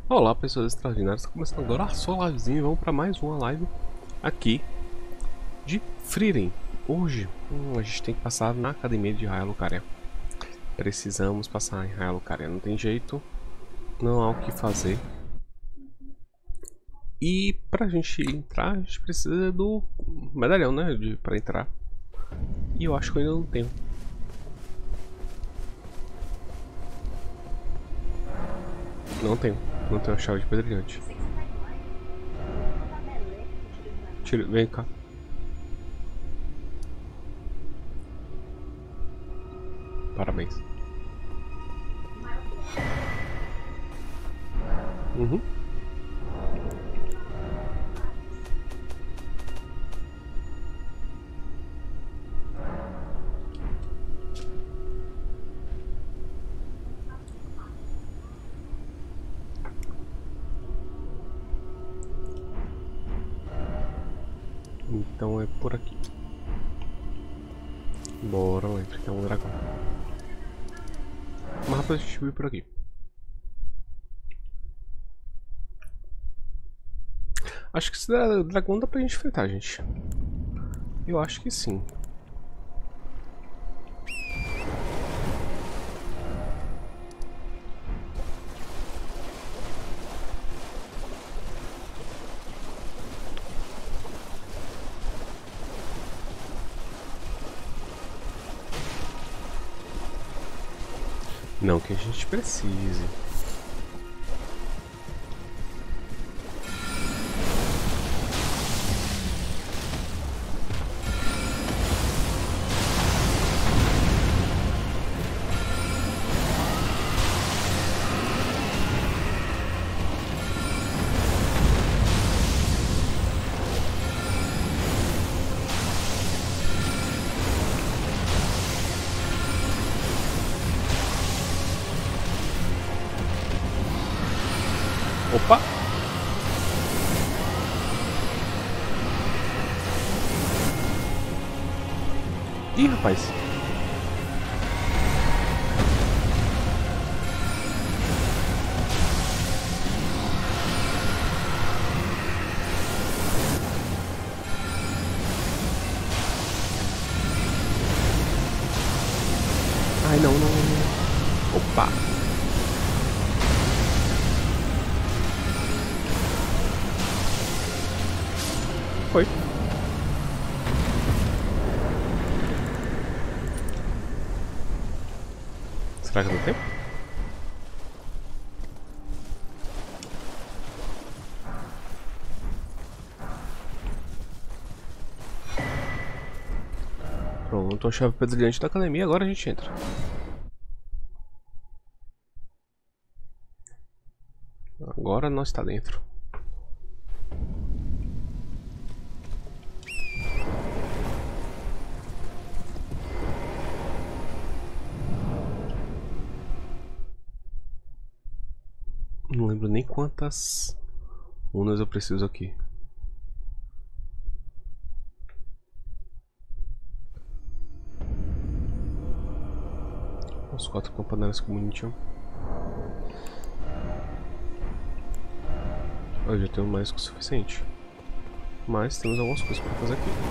Olá pessoas extraordinárias, está começando agora a sua livezinha e vamos para mais uma live aqui de Frieren. Hoje a gente tem que passar na academia de Raya Lucaria. Precisamos passar em Raya Lucaria, não tem jeito, não há o que fazer. E pra gente entrar, a gente precisa do medalhão, né, pra entrar. E eu acho que eu ainda não tenho. Não tenho a chave de pedrilhante. Tira, vem cá. Parabéns. Uhum. Então é por aqui. Bora lá, enfrentar um dragão. Mas rápido a gente vir por aqui. Acho que esse dragão dá pra gente enfrentar, gente. Eu acho que sim. Não que a gente precise. Opa! Ih, rapaz! Ai, não, não, não. Opa! Foi. Será que deu tempo? Pronto, a chave pedrilhante da academia, agora a gente entra. Agora nós está dentro. Não lembro nem quantas runas eu preciso aqui. Os 4 campanários community. Eu já tenho mais que o suficiente. Mas temos algumas coisas para fazer aqui.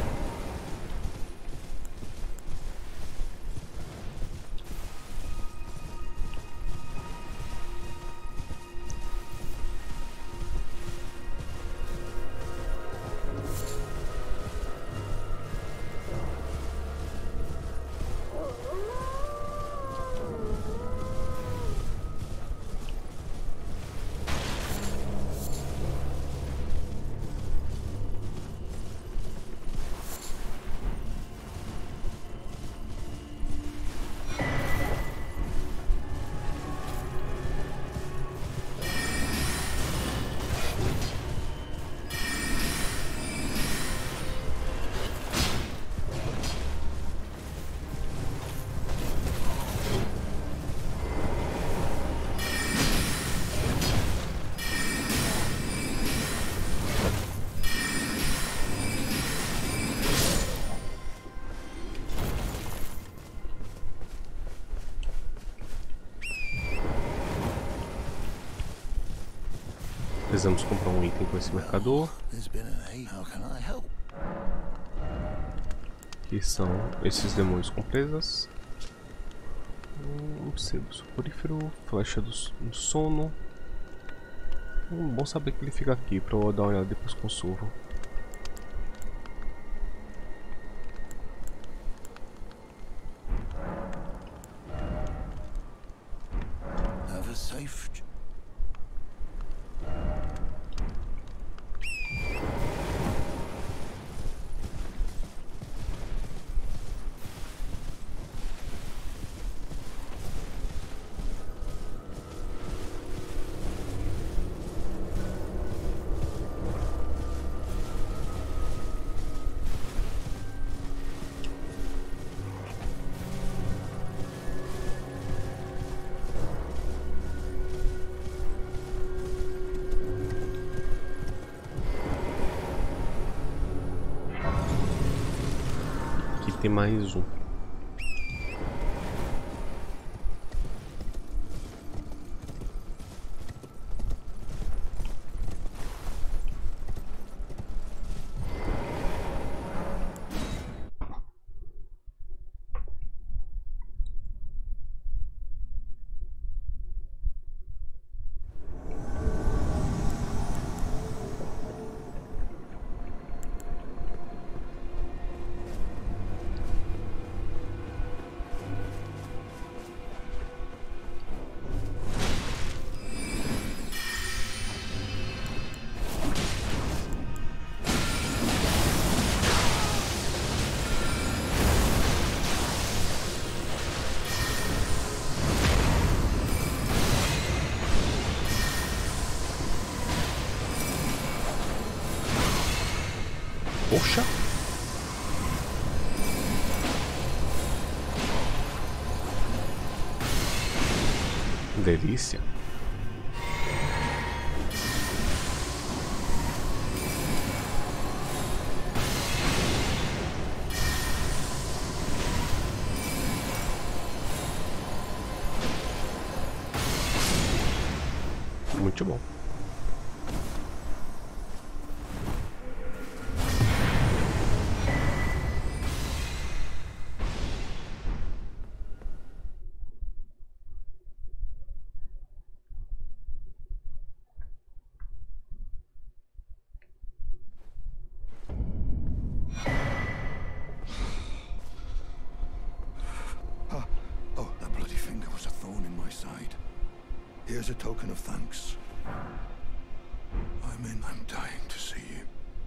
Precisamos comprar um item com esse mercador. Que são esses demônios com presas. Um sebo soporífero, flecha do sono. Bom saber que ele fica aqui para eu dar uma olhada depois com o surro. Aqui tem mais um. Poxa! Delícia! Muito bom. Here's a token of thanks. I'm dying to see you.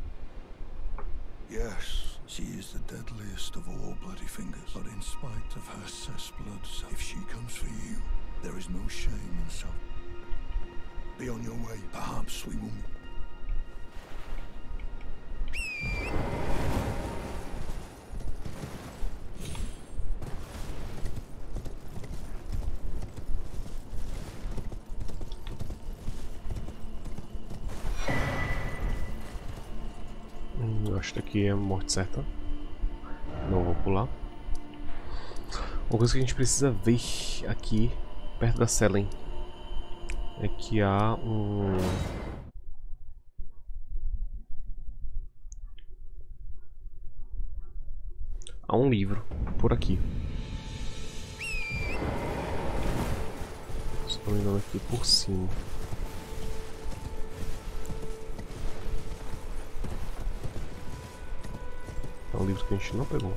Yes, she is the deadliest of all bloody fingers. But in spite of her cess blood, if she comes for you, there is no shame in self. Be on your way. Perhaps we will meet. Acho que aqui é a morte certa. Não vou pular. Uma coisa que a gente precisa ver aqui perto da Selen é que há um livro por aqui. Se não me engano, aqui por cima. É um livro que a gente não pegou.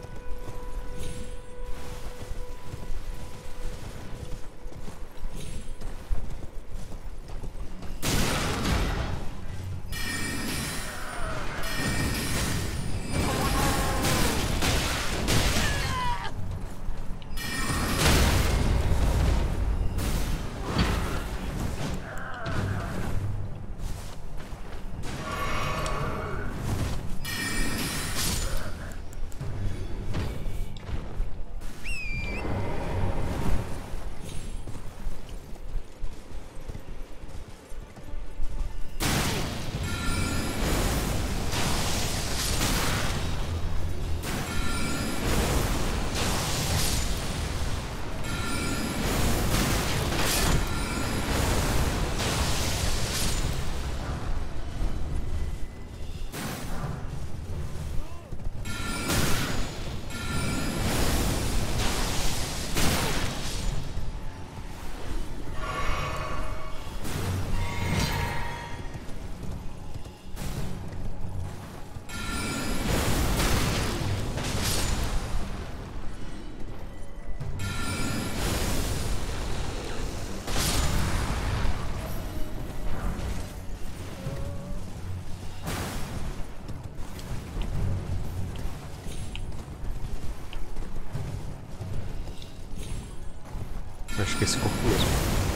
Acho que é esse corpo mesmo.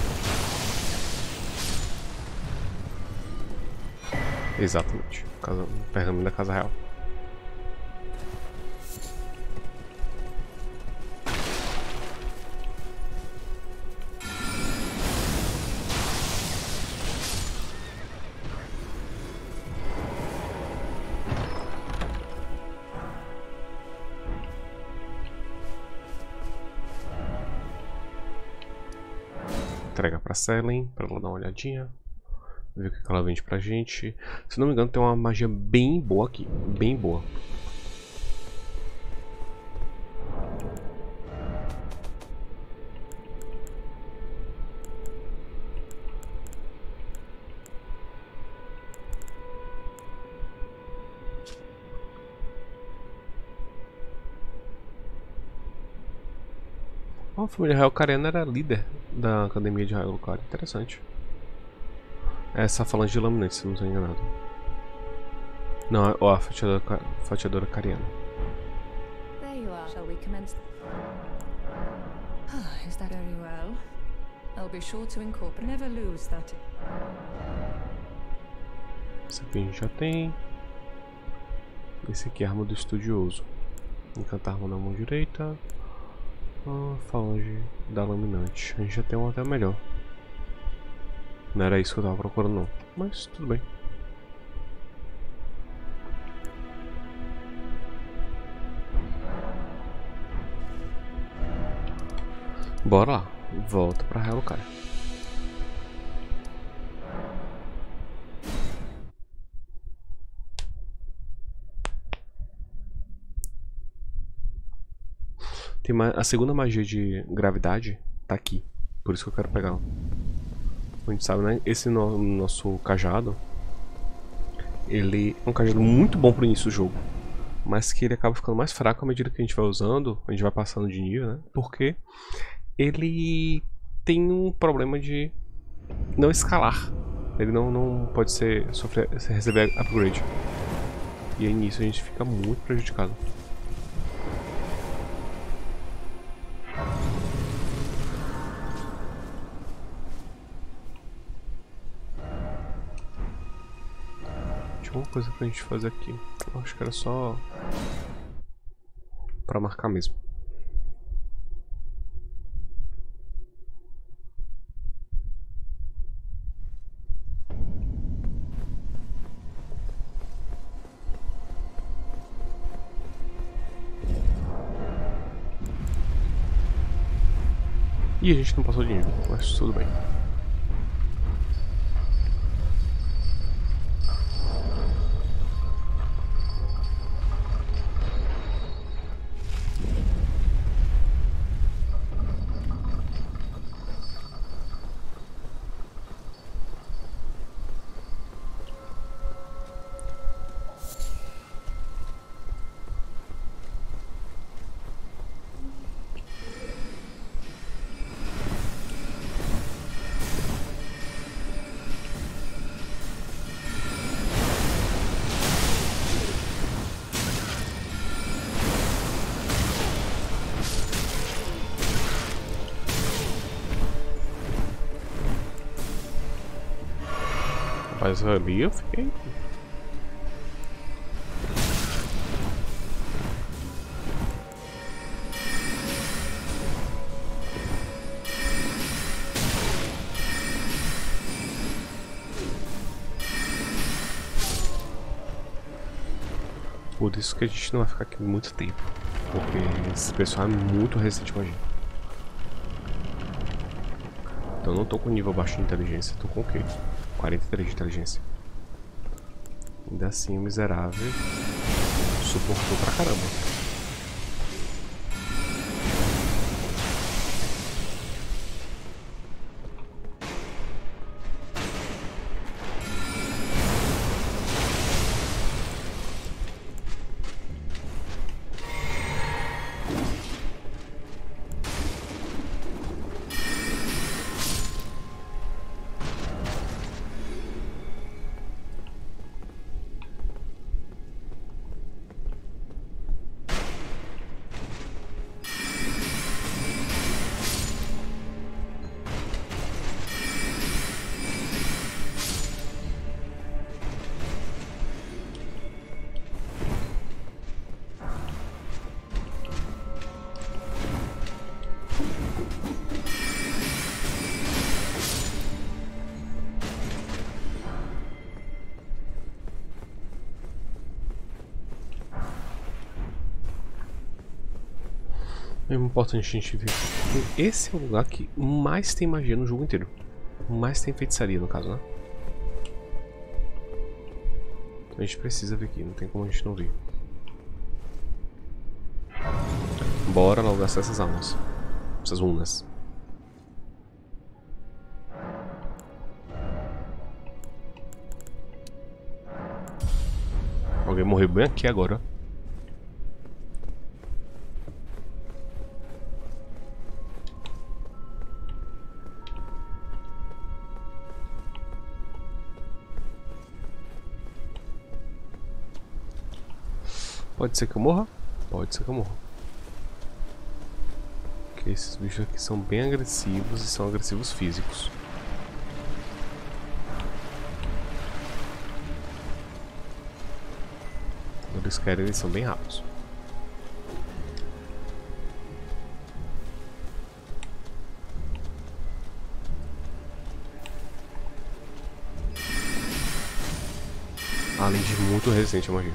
Exatamente. Pergaminho da Casa Real. Entrega pra Selene, pra ela dar uma olhadinha. Ver o que ela vende pra gente. Se não me engano, tem uma magia bem boa aqui. Bem boa. A família Real Cariana era líder da Academia de Raio Lucario. Interessante. Essa falange de laminante, se não estou enganado. Não, ó, a fatiadora cariana. There you are. Shall we commence? Is that very well? I'll be sure to incorporate. Never lose that. Esse aqui a gente já tem. Esse aqui é a arma do estudioso. Encantar arma na mão direita. Falange da laminante. A gente já tem uma até melhor. Não era isso que eu tava procurando não. Mas tudo bem. Bora lá. Volta pra Real Lucario. Tem a segunda magia de gravidade tá aqui. Por isso que eu quero pegar ela. A gente sabe, né? Esse nosso cajado, ele é um cajado muito bom pro início do jogo, mas que ele acaba ficando mais fraco à medida que a gente vai usando, a gente vai passando de nível, né? Porque ele tem um problema de não escalar. Ele não pode receber upgrade. E aí nisso a gente fica muito prejudicado. Tinha uma coisa pra gente fazer aqui. Eu acho que era só pra marcar mesmo. E a gente não passou de nível, mas tudo bem. Mas ali eu fiquei. Por isso que a gente não vai ficar aqui muito tempo. Porque esse pessoal é muito resistente com a gente. Então eu não tô com nível baixo de inteligência, tô com o quê? 43 de inteligência. Ainda assim o miserável suportou pra caramba. É importante a gente ver que esse é o lugar que mais tem magia no jogo inteiro. Mais tem feitiçaria, no caso, né? Então a gente precisa ver aqui, não tem como a gente não ver. Bora logo gastar essas almas. Essas runas. Alguém morreu bem aqui agora. Pode ser que eu morra? Pode ser que eu morra. Porque esses bichos aqui são bem agressivos e são agressivos físicos. Quando eles querem, eles são bem rápidos. Além de muito resistente à magia.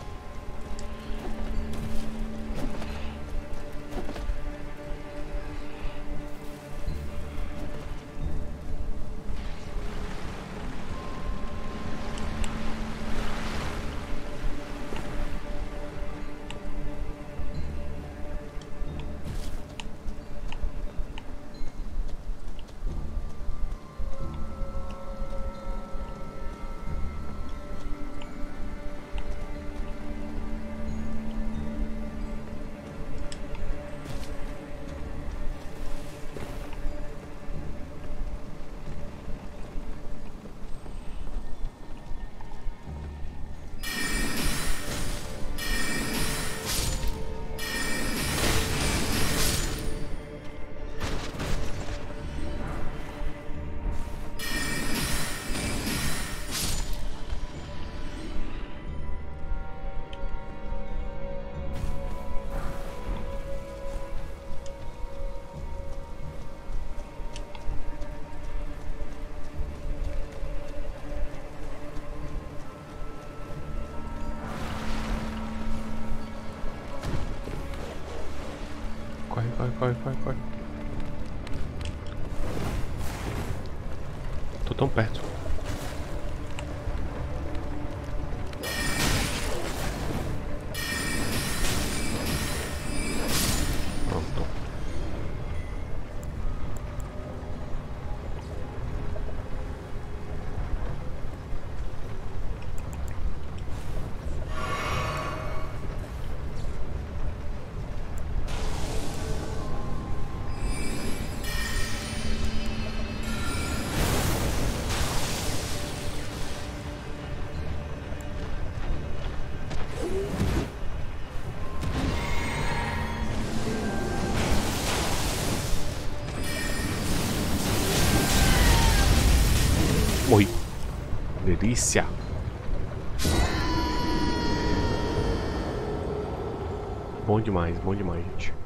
Corre, corre, corre, corre, corre. Tô tão perto. Pronto. Morri. Delícia. Bom demais, gente.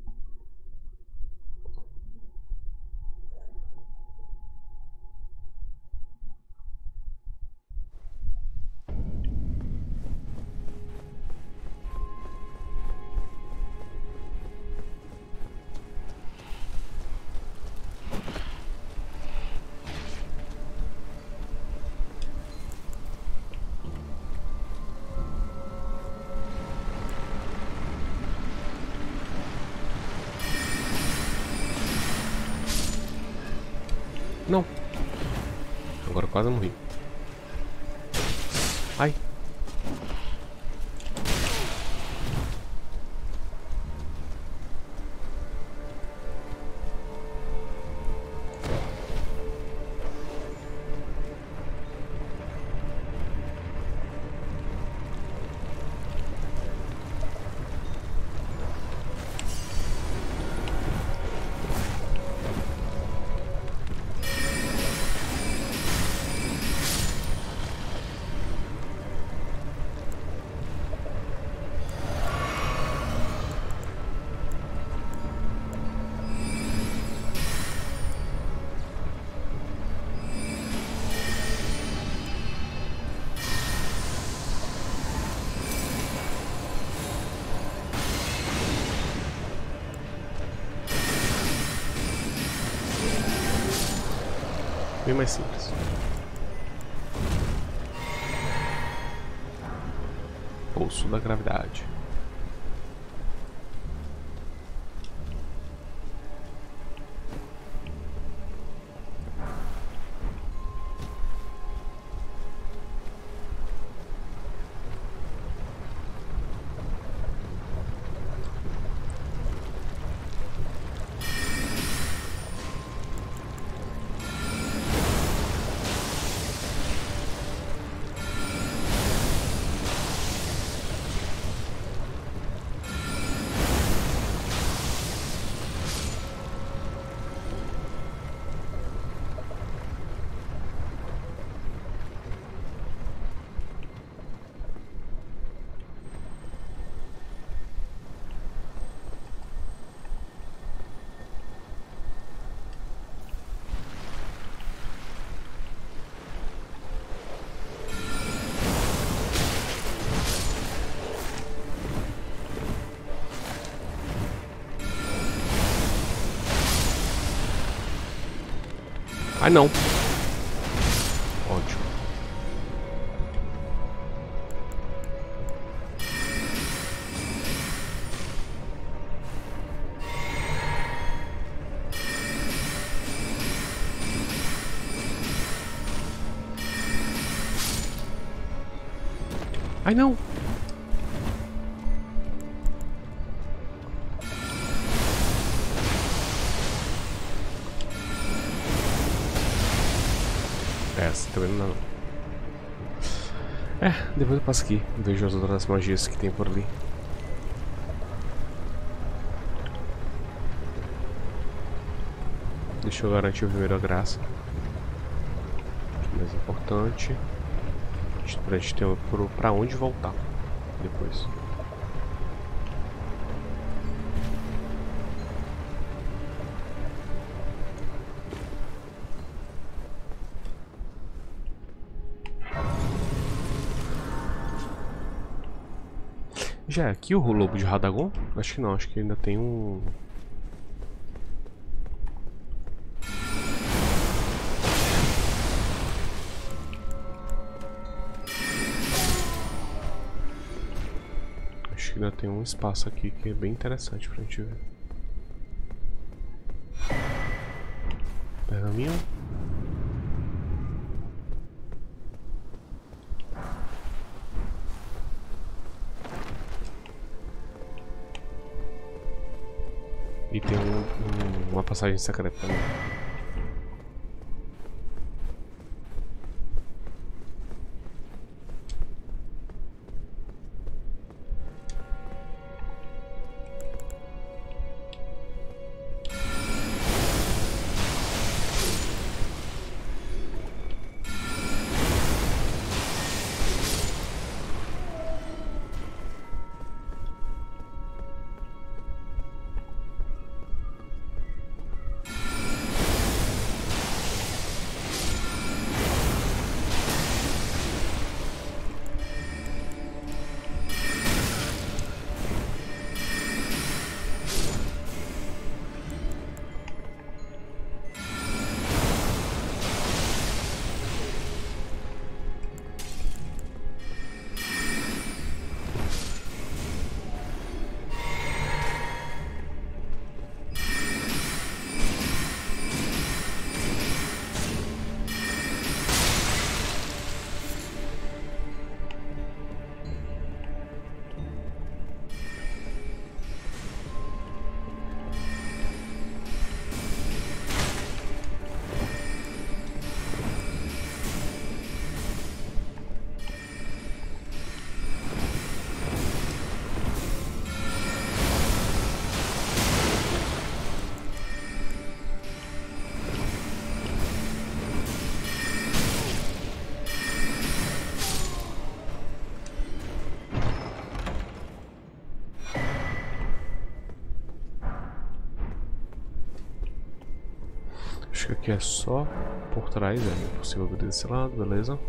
Não. Agora quase morri. Ai. mais simples. Pulso da gravidade. Ai não. Ótimo. Ai não. Essa também não. É, depois eu passo aqui, vejo as outras magias que tem por ali. Deixa eu garantir o primeiro a graça. Mais importante. Pra gente ter pra onde voltar depois. Já é aqui o lobo de Radagon? Acho que não, acho que ainda tem um... Acho que ainda tem um espaço aqui que é bem interessante pra gente ver. Pergaminho. E tem uma passagem secreta também. Acho que aqui é só por trás, é impossível abrir desse lado, beleza.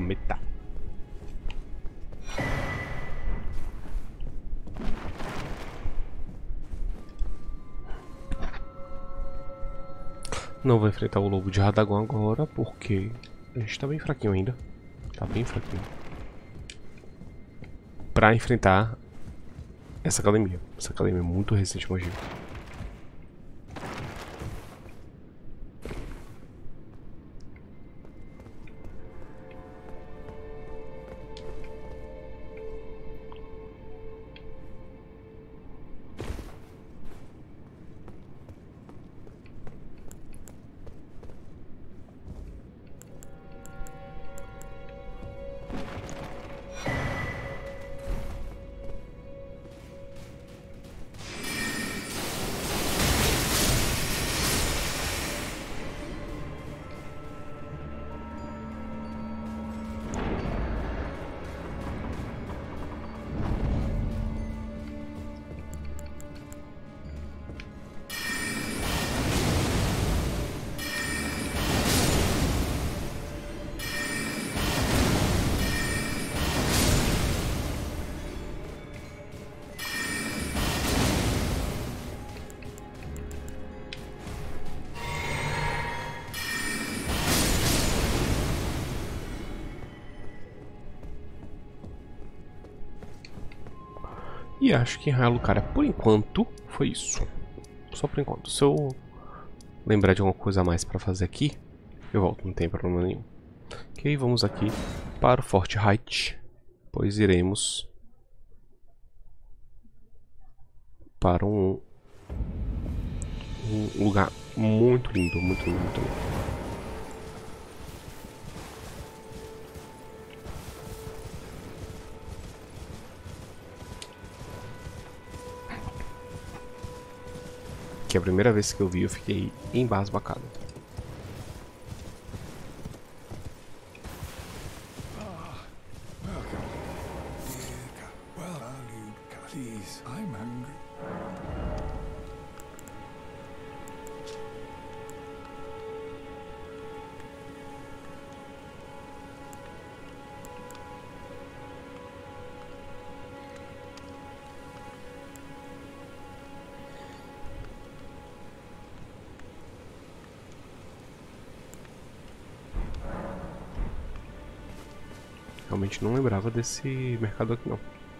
cometa. Não vou enfrentar o lobo de Radagon agora, porque a gente tá bem fraquinho ainda. Tá bem fraquinho. Pra enfrentar essa academia. Essa academia é muito resistente à magia. E acho que em Raio Lucaria, por enquanto, foi isso. Só por enquanto. Se eu lembrar de alguma coisa a mais pra fazer aqui, eu volto, não tem problema nenhum. Ok, vamos aqui para o Forte Height, pois iremos para um lugar muito lindo, muito lindo, muito lindo. Que a primeira vez que eu vi eu fiquei embasbacado. Realmente não lembrava desse mercado aqui não.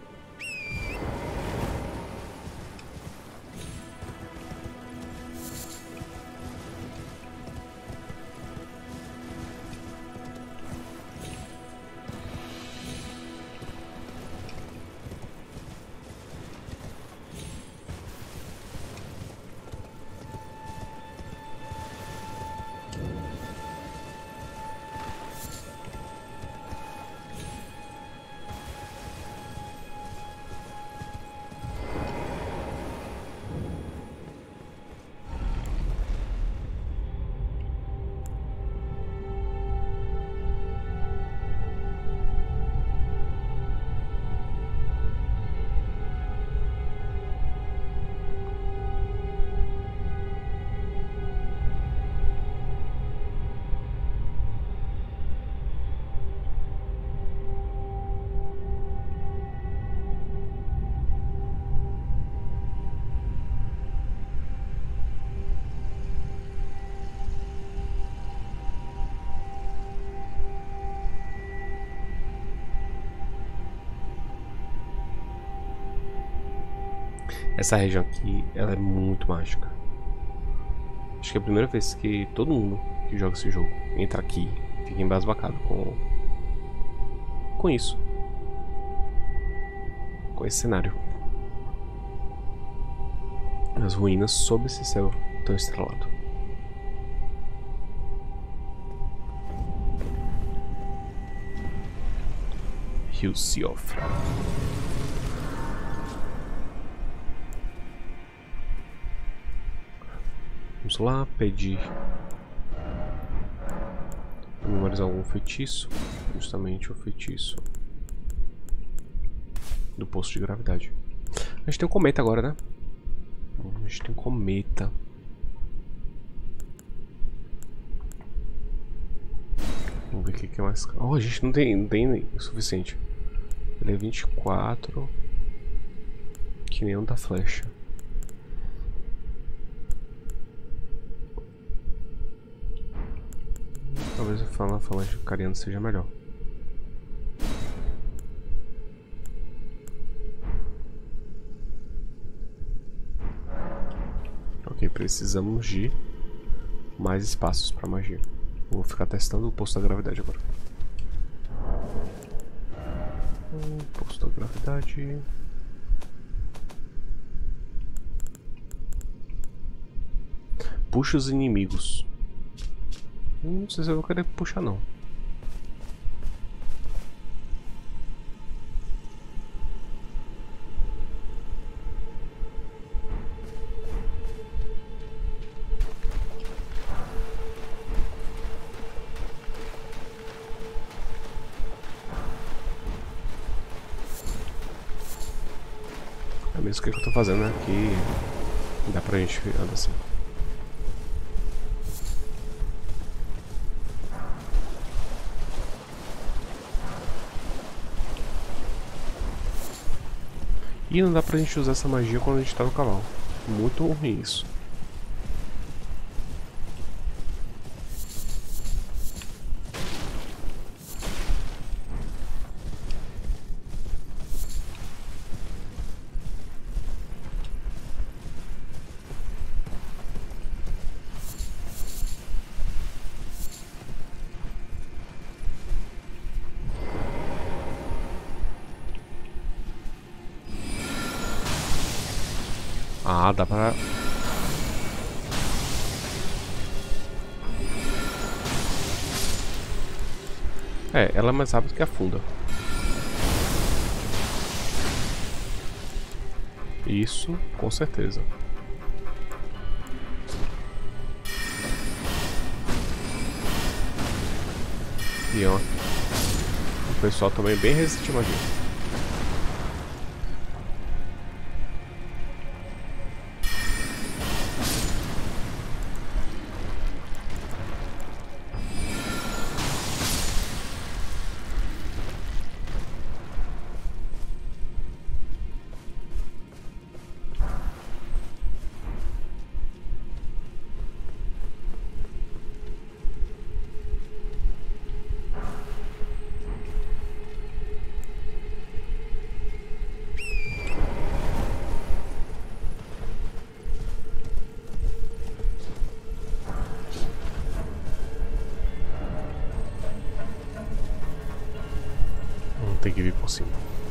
Essa região aqui, ela é muito mágica. Acho que é a primeira vez que todo mundo que joga esse jogo entra aqui e fica embasbacado com isso. Com esse cenário. As ruínas sob esse céu tão estrelado. Rio Siofra. Vamos lá, pedir memorizar algum feitiço. Justamente o feitiço do poço de gravidade. A gente tem um cometa agora, né? A gente tem um cometa. Vamos ver o que é mais. Oh, a gente não tem o suficiente. Ele é 24. Que nem um da flecha. Talvez eu fale a flecha cariana seja melhor. Ok, precisamos de mais espaços para magia. Vou ficar testando o posto da gravidade agora. Posto da gravidade. Puxa os inimigos. Não sei se eu vou querer puxar não. É mesmo o que eu tô fazendo, né? Que dá pra gente andar assim. E não dá pra gente usar essa magia quando a gente tá no cavalo. Muito ruim isso. Ah, dá pra... É, ela é mais rápida que a funda. Isso, com certeza. E ó, o pessoal também é bem resistente à magia. Tem que vir por cima.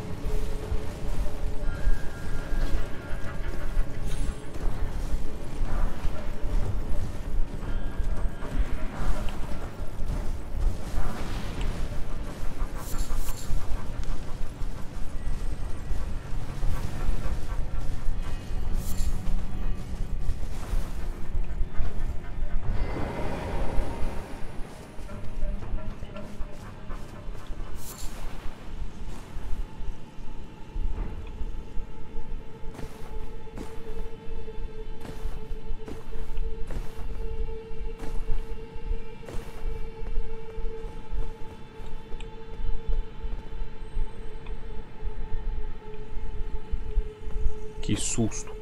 Que susto.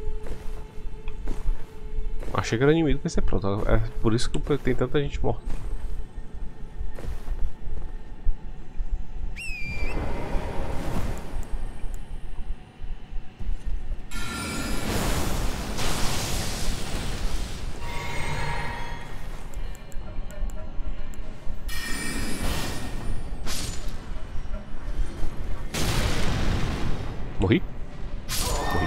Achei que era inimigo, pensei, pronto. É por isso que tem tanta gente morta. Morri? Morri.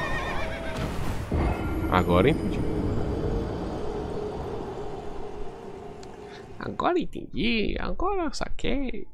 Agora entendi. Agora entendi. Agora eu saquei.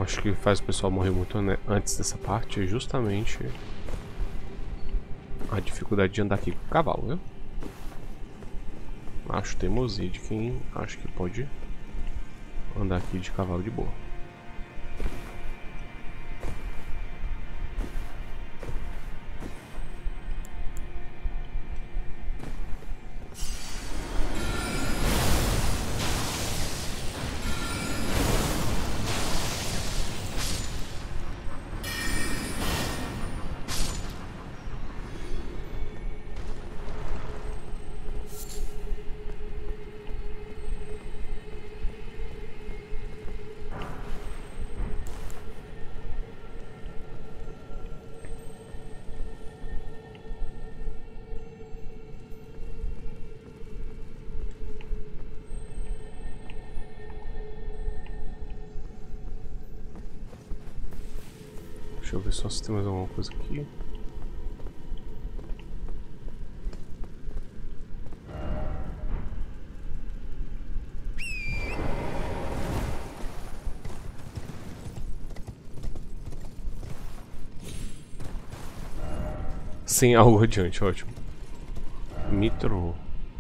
Acho que faz o pessoal morrer muito antes dessa parte é justamente a dificuldade de andar aqui com o cavalo, viu? Acho teimosia de quem acha que pode andar aqui de cavalo de boa. Deixa eu ver só se tem mais alguma coisa aqui. Sem algo adiante, ótimo. Mitro.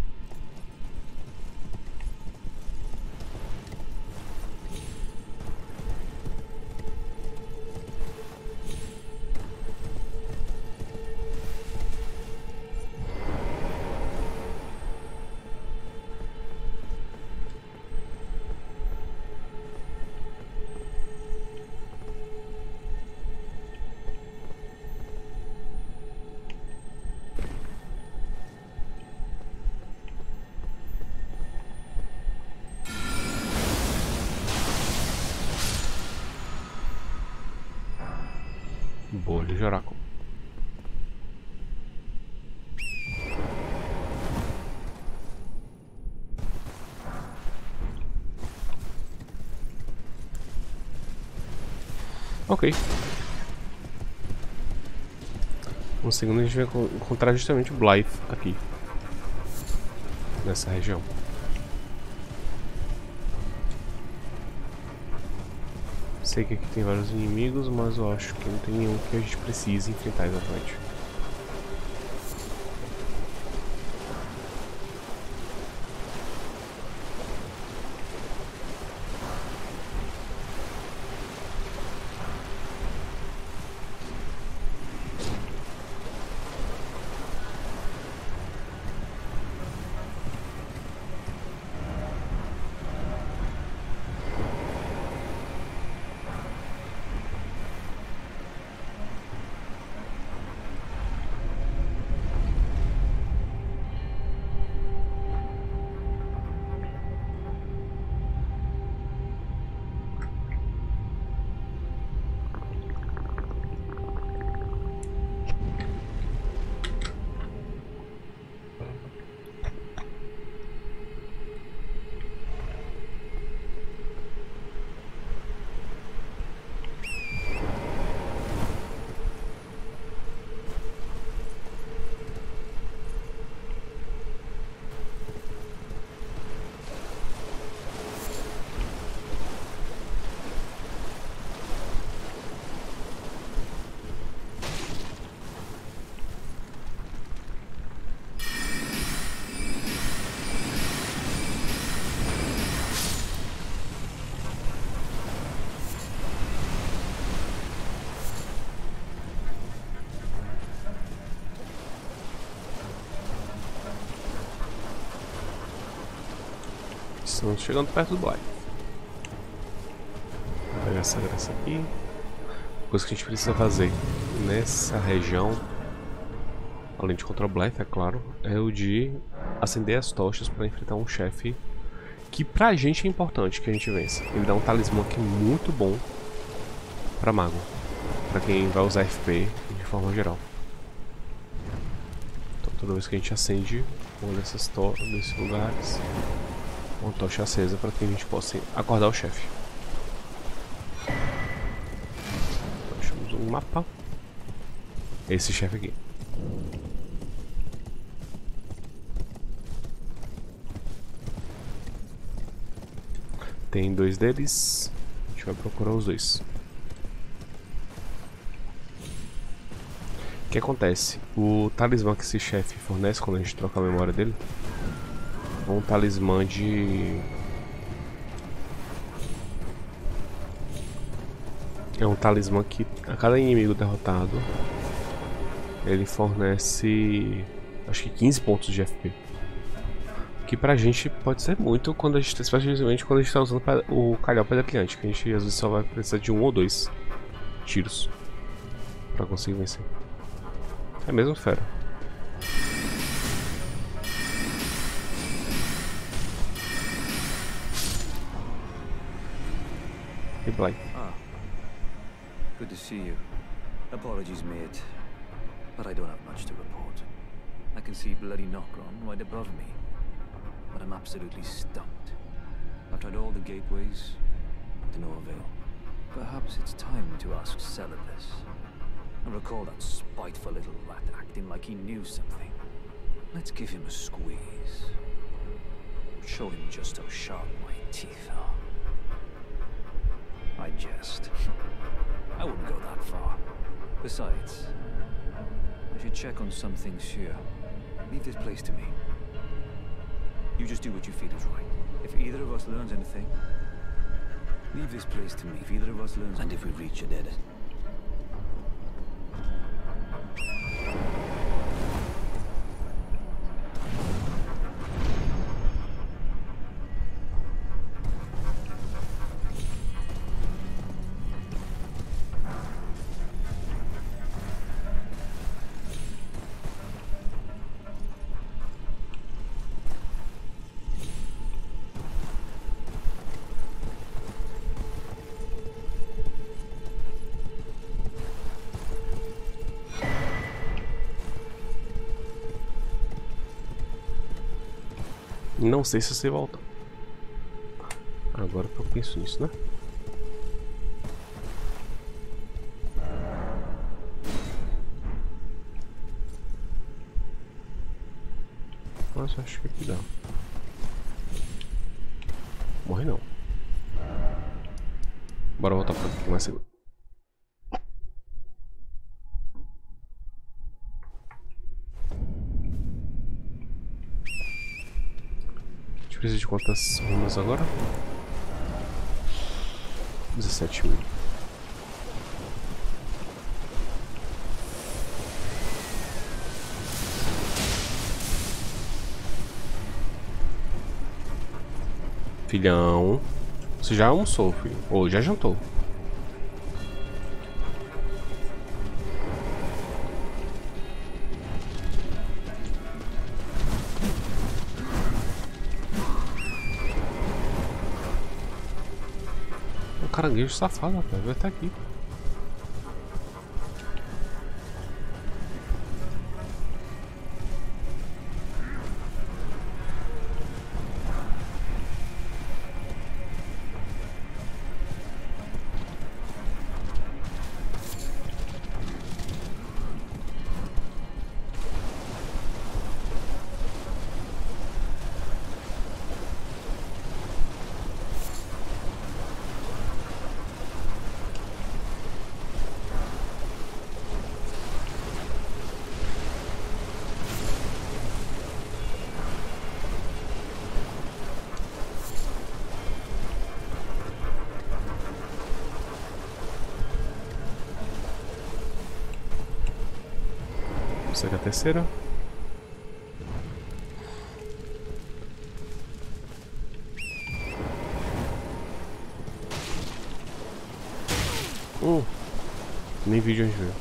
Bolha de oráculo. Ok. No segundo a gente vai encontrar justamente o Blythe aqui. Nessa região. Sei que aqui tem vários inimigos, mas eu acho que não tem nenhum que a gente precise enfrentar exatamente. Estamos chegando perto do Blythe. Vou pegar essa graça aqui. Coisa que a gente precisa fazer nessa região, além de contra o Blythe, é claro, é o de acender as tochas para enfrentar um chefe que pra gente é importante que a gente vença. Ele dá um talismã aqui muito bom pra mago, pra quem vai usar FP de forma geral. Então toda vez que a gente acende uma desses lugares, uma tocha acesa para que a gente possa acordar o chefe. Então, achamos um mapa. Esse chefe aqui. Tem dois deles. A gente vai procurar os dois. que acontece? O talismã que esse chefe fornece quando a gente troca a memória dele é um talismã de... É um talismã que a cada inimigo derrotado ele fornece, acho que 15 pontos de FP. Que pra gente pode ser muito, quando a gente, especialmente quando a gente tá usando o calhau pedrilhante, que a gente às vezes só vai precisar de 1 ou 2 tiros pra conseguir vencer. É mesmo, fera. E Bly. Ah, good to see you. Apologies, mate, but I don't have much to report. I can see bloody Nokron right above me, but I'm absolutely stumped. I've tried all the gateways, to no avail. Perhaps it's time to ask Celibus. I recall that spiteful little rat acting like he knew something. Let's give him a squeeze. Show him just how sharp my teeth are. I jest. I wouldn't go that far. Besides, I should check on some things here. Leave this place to me. You just do what you feel is right. If either of us learns anything, leave this place to me. If either of us learns, and if we reach a dead end. Não sei se você volta. Agora que eu penso nisso, né? Mas acho que aqui dá. Morre não. Bora voltar para um pouquinho mais seguro. Precisa de quantas runas agora? 17.000. Filhão, você já almoçou, filho? Ou já jantou? Caranguejo safado, rapaz, vai estar aqui. Essa aqui é a terceira. Nem vi de onde veio.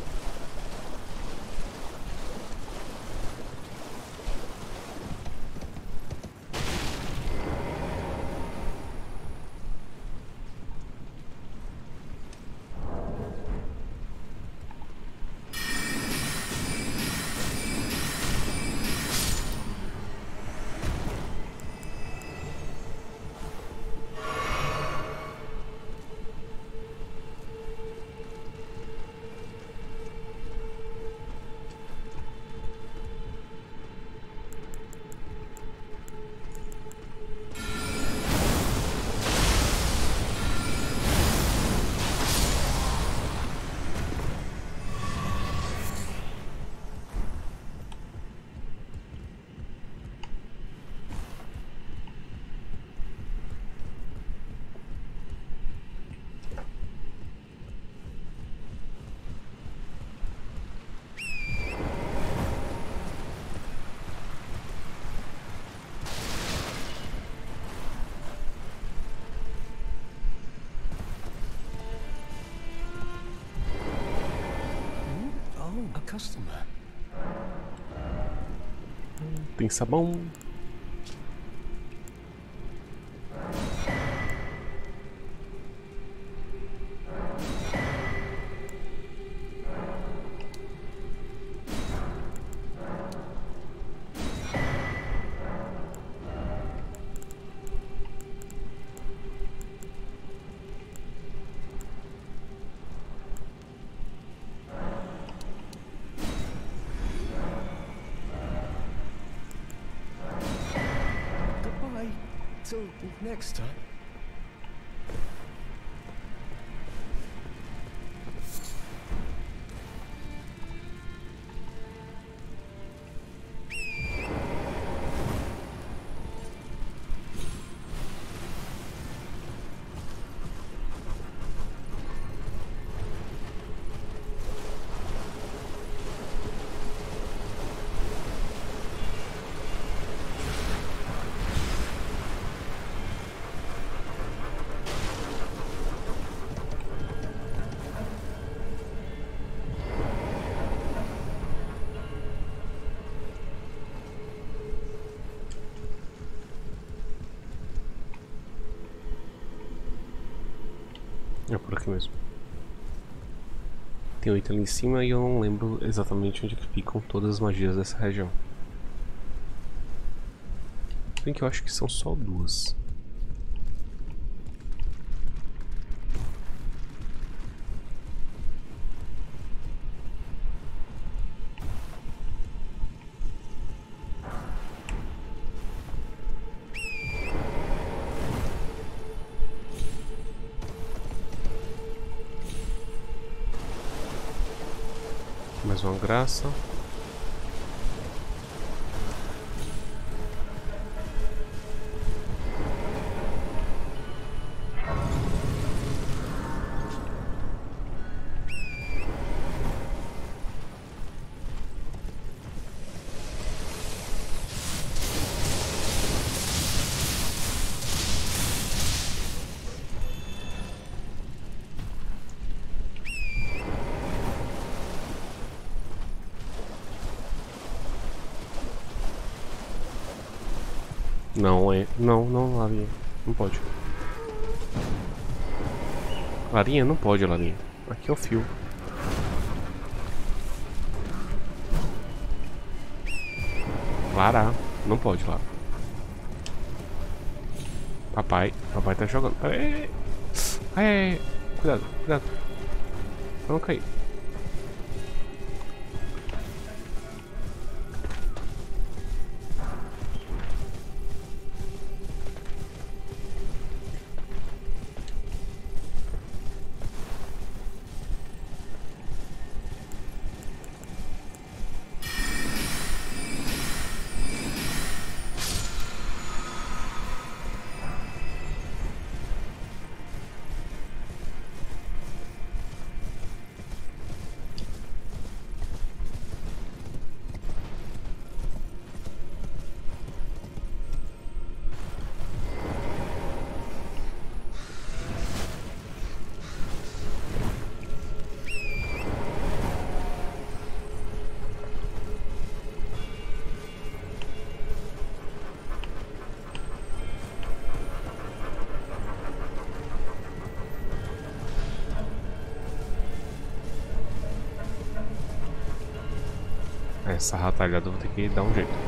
Tem sabão. Till next time. É por aqui mesmo. Tem 8 ali em cima e eu não lembro exatamente onde que ficam todas as magias dessa região. Bem que eu acho que são só 2. Mais uma graça. Não é. Não, Larinha. Não pode. Larinha, não pode, Larinha. Aqui é o fio. Lara, não pode, Lara. Papai tá jogando. Ai, cuidado. Pra não cair. Essa ratalhada eu vou ter que dar um jeito.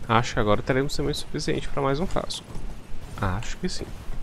Acho que agora teremos semente suficiente para mais um frasco. Acho que sim.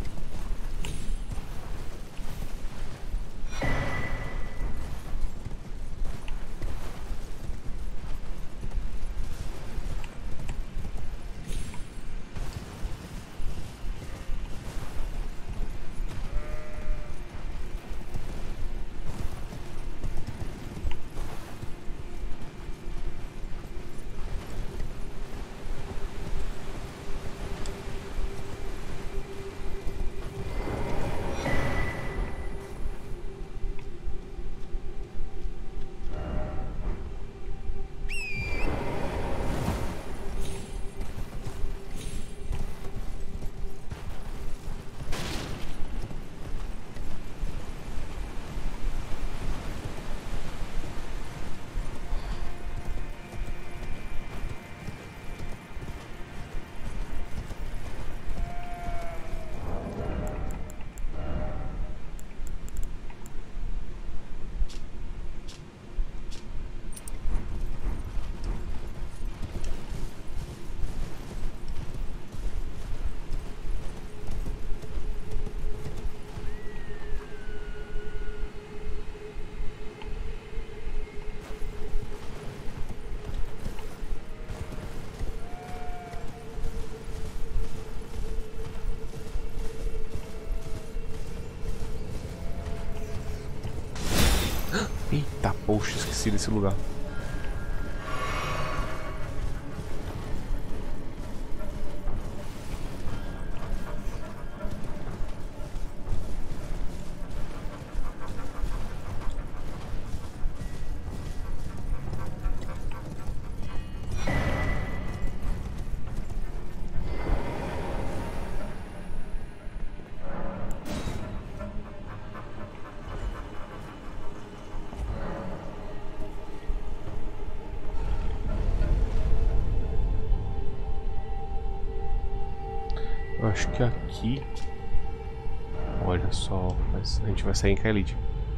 Eita, poxa, esqueci desse lugar. Eu acho que aqui... Olha só, a gente vai sair em Kaelid.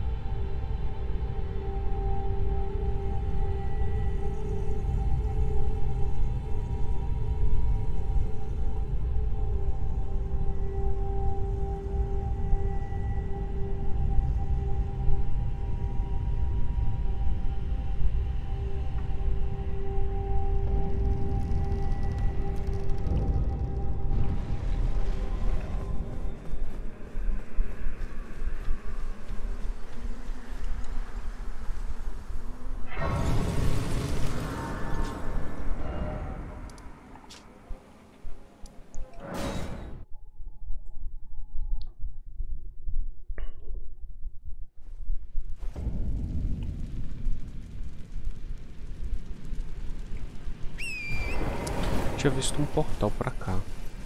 Tinha visto um portal pra cá.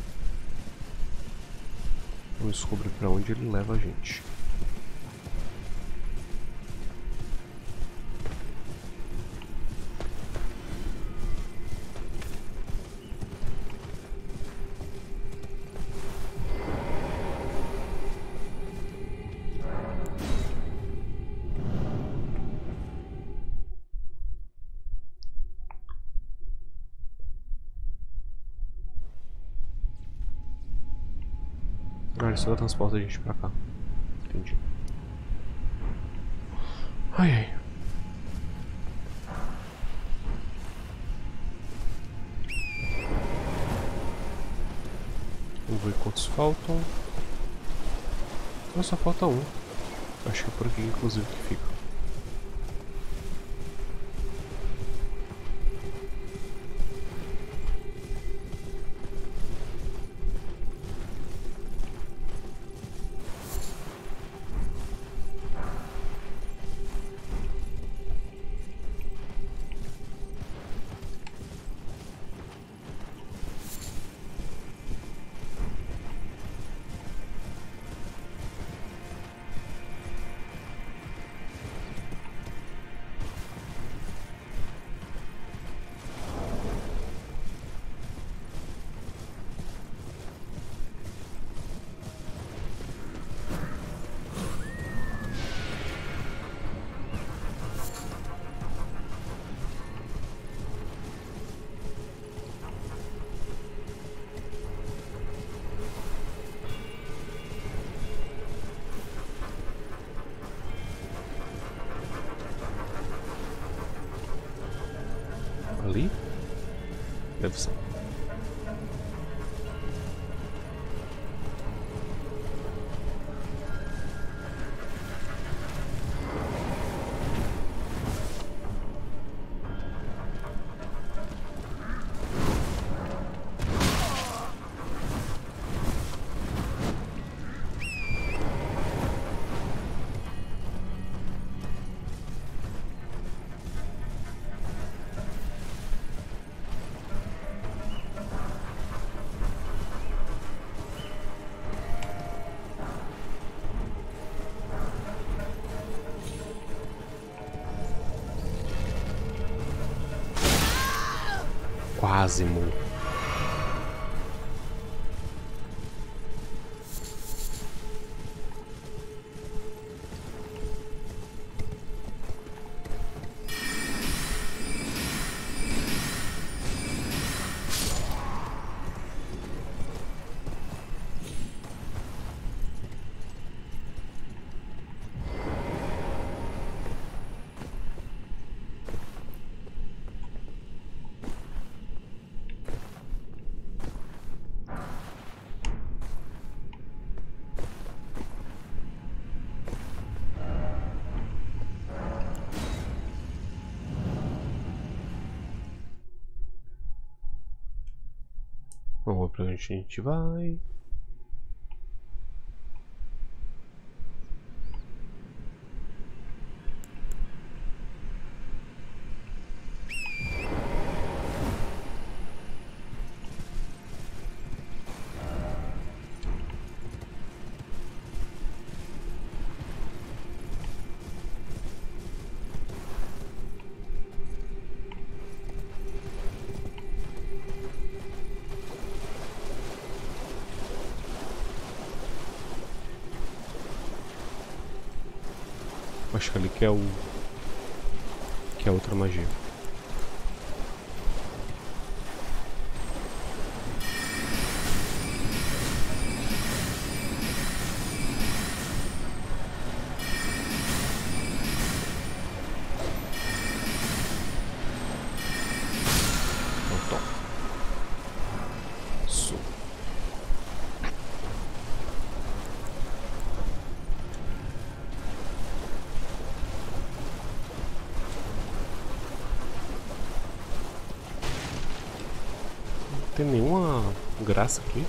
Vamos descobrir pra onde ele leva a gente. Ah, ele só transporta a gente pra cá. Entendi. Ai, ai. Vamos ver quantos faltam. Só falta um. Acho que é por aqui, inclusive, que fica. Ali? Deve ser. Quase, mo. Vamos ver pra onde a gente vai. Acho que ali que é o... que é outra magia. Então. Sul. Não tem nenhuma graça aqui.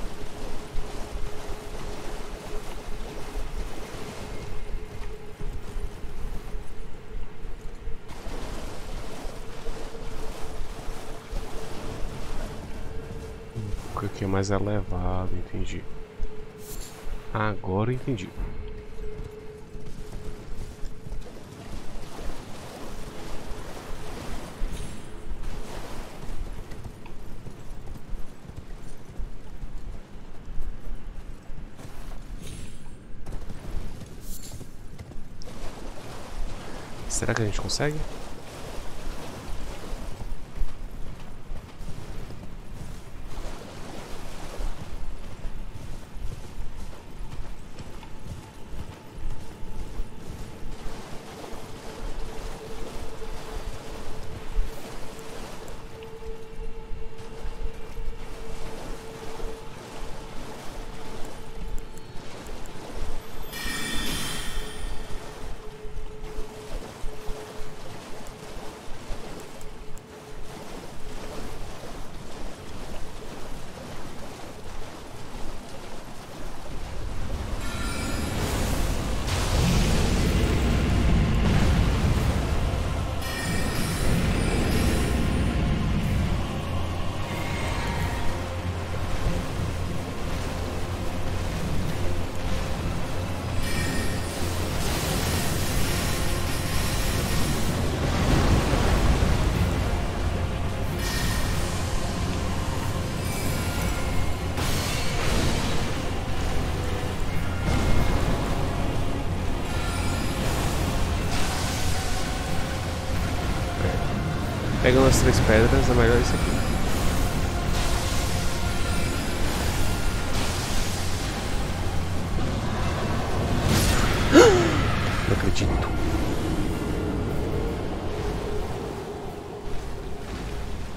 O que é mais elevado, entendi. Agora entendi. Será que a gente consegue? Pegando as 3 pedras, é melhor isso aqui. Não acredito.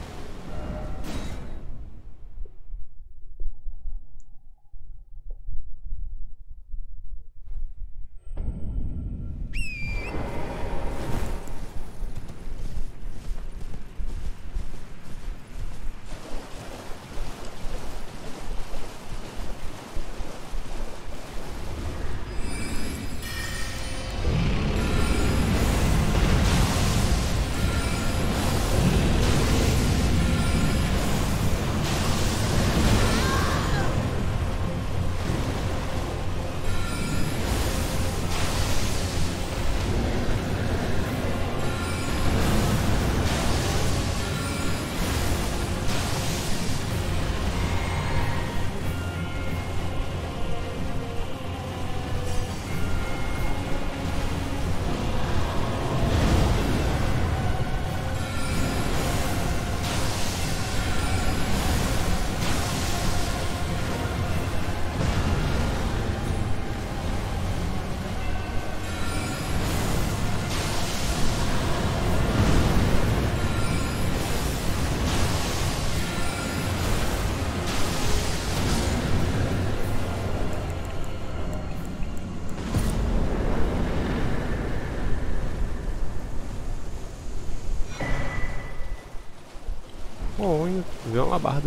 Oh, ainda veio uma labarda.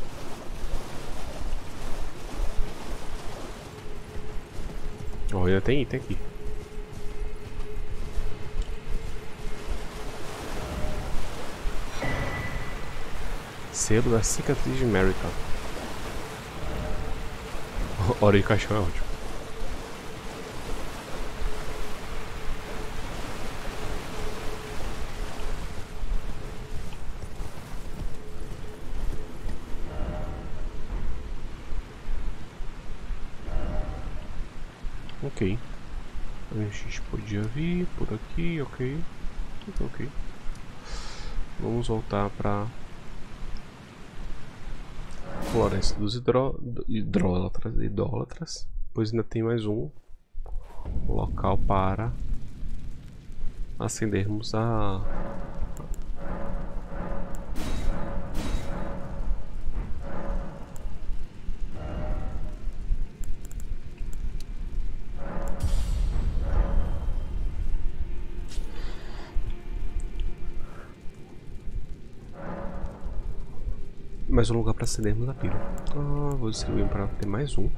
Oh, ainda tem item aqui. Selo da cicatriz de America. Hora de caixão é ótimo. Ok. A gente podia vir por aqui, ok. Ok. Vamos voltar para Floresta dos idólatras. Pois ainda tem mais um local para acendermos a... mais um lugar para acendermos a pira. Vou distribuir para ter mais um.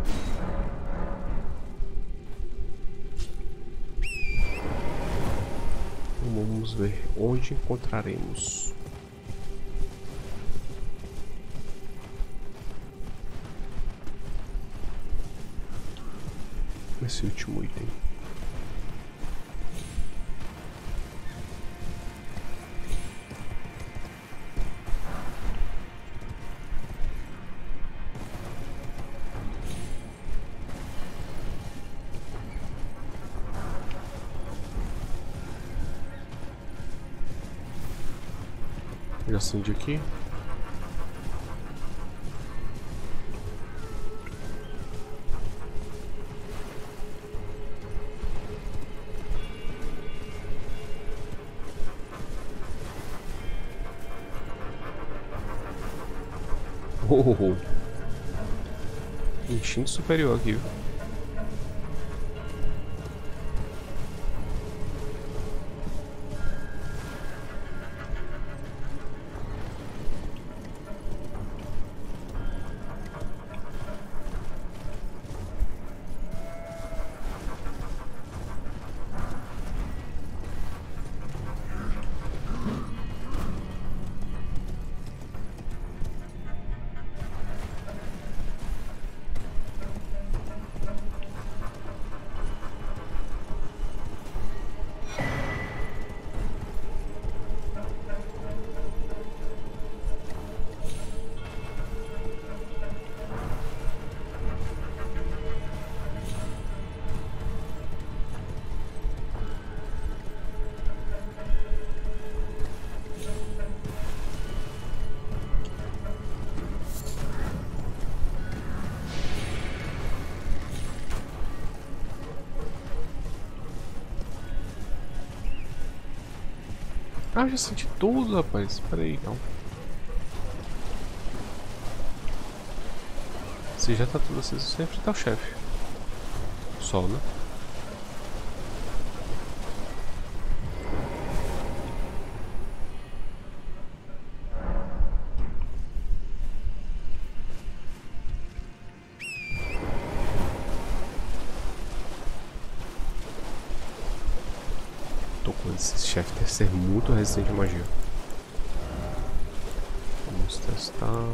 Vamos ver onde encontraremos. Esse último item. Já acendi aqui. Instinto superior aqui. Ah, já senti tudo, rapaz. Espera aí, então. Se já tá tudo aceso, você enfrentar o chefe. Sol, né? Tô com esse chefe deve ser muito resistente à magia. Vamos testar.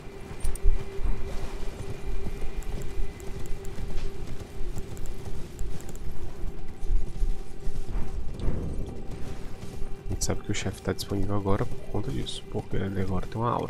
A gente sabe que o chefe está disponível agora por conta disso, porque ele agora tem uma aura.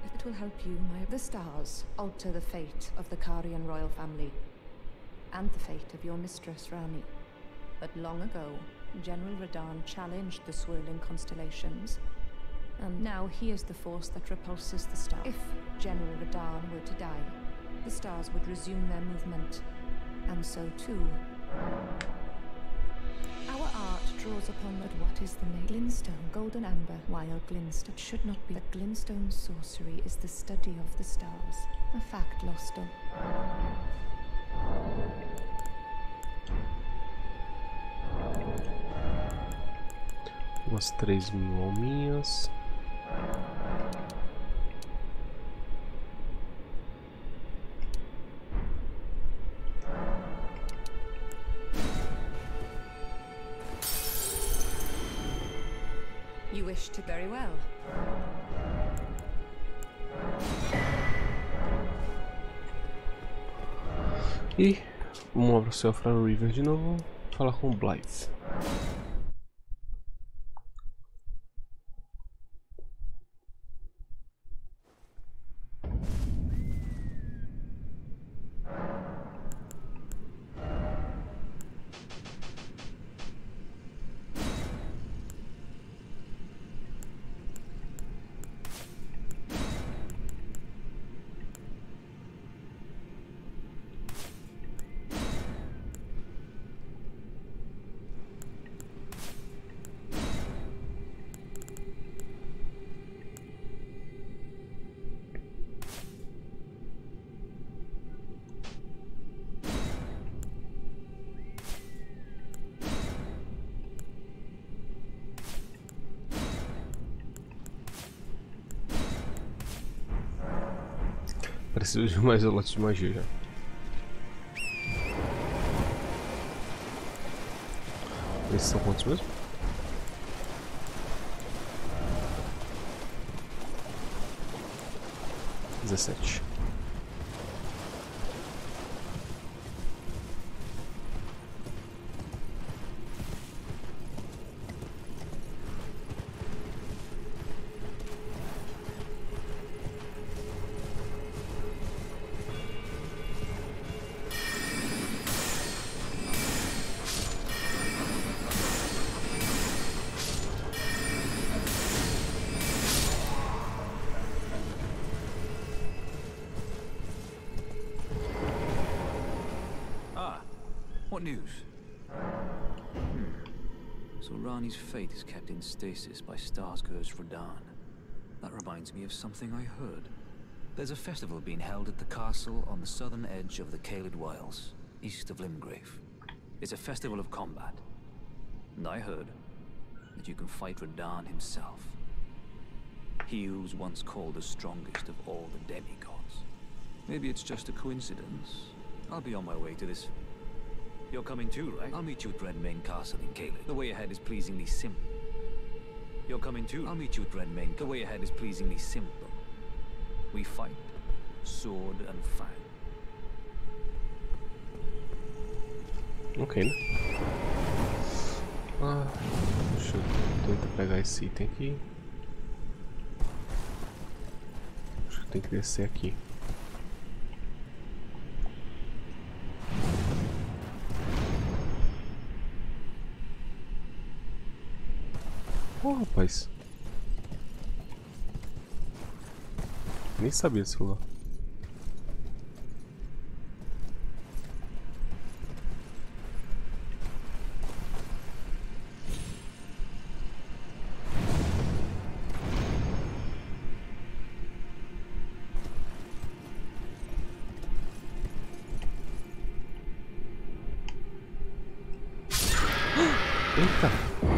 It will help you, The stars alter the fate of the Karian royal family, and the fate of your mistress, Rani. But long ago, General Radahn challenged the swirling constellations, and now he is the force that repulses the stars. If General Radahn were to die, the stars would resume their movement, and so too. Our art draws upon what is the name? Glintstone, golden amber, wild glintstone. It should not be. But glintstone sorcery is the study of the stars, a fact lost on. Umas 3.000 alminhas. You wish to very well. E vamos lá para o Saffron River de novo. Falar com o Blythe. Preciso de mais lotes de magia já. Esses são quantos mesmo? Dezessete. What news? So Rani's fate is kept in stasis by Starscourge Radahn. That reminds me of something I heard. There's a festival being held at the castle on the southern edge of the Caelid Wilds, east of Limgrave. It's a festival of combat. And I heard that you can fight Radahn himself. He who's once called the strongest of all the demigods. Maybe it's just a coincidence. I'll be on my way to this. You're coming too, right? I'll meet you at Redmane Castle in Caelid. The way ahead is pleasingly simple. You're coming too? I'll meet you at Redmane. The way ahead is pleasingly simple. We fight, sword and fang. Ok, né? Ah, deixa eu tentar pegar esse item aqui. Acho que tem que descer aqui. Oh, rapaz. Nem sabia desse lugar. Eita!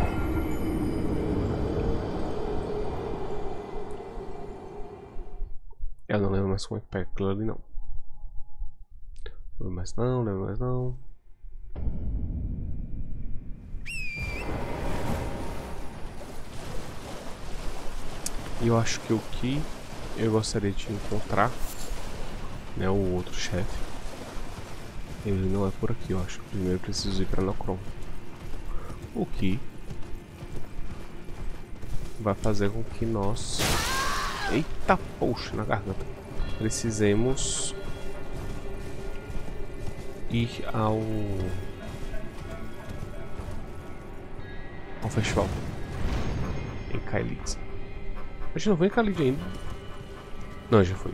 Eu não lembro mais como é que pega aquilo ali, não. Lembro mais não, lembro mais não. E eu acho que o que eu gostaria de encontrar, né, o outro chefe, ele não é por aqui, eu acho. Primeiro eu preciso ir para Nokron. O que vai fazer com que nós Eita, poxa, na garganta. Precisemos ir ao festival em Caelid. A gente não foi em Caelid ainda. Não, já foi.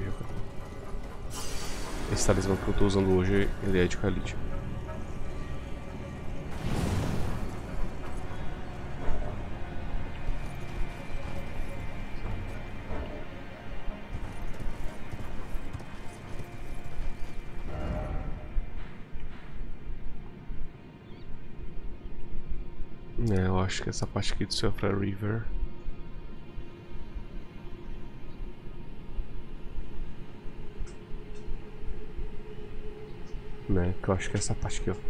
Esse talismã que eu tô usando hoje, ele é de Caelid. Eu acho que essa parte aqui do Silver River. Que eu acho que é essa parte aqui, ó.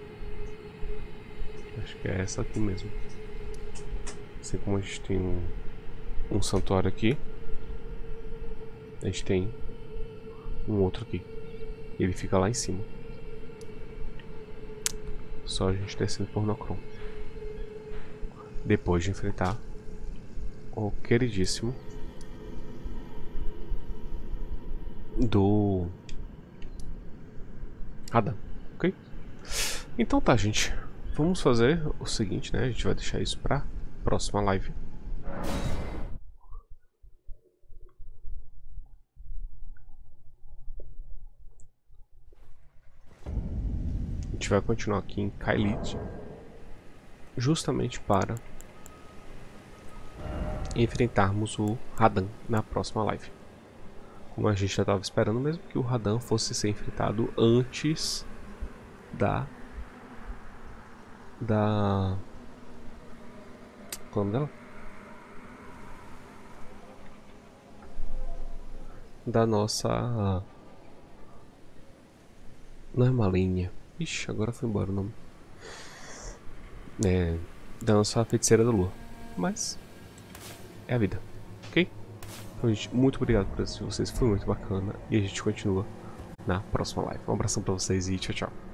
Acho que é essa aqui mesmo. Assim como a gente tem um santuário aqui, a gente tem um outro aqui. Ele fica lá em cima. Só a gente descendo por Nokron. Depois de enfrentar o queridíssimo do Radan, ok? Então tá, gente. Vamos fazer o seguinte, né? A gente vai deixar isso pra próxima live. A gente vai continuar aqui em Caelid, justamente para enfrentarmos o Radan na próxima live. Como a gente já estava esperando mesmo que o Radan fosse ser enfrentado antes qual é o nome dela? Da nossa... Não é Malenia. Ixi, agora foi embora o nome. Da nossa feiticeira da lua. Mas é a vida, ok? Então, gente, muito obrigado por assistir vocês, foi muito bacana. E a gente continua na próxima live. Um abração pra vocês e tchau, tchau.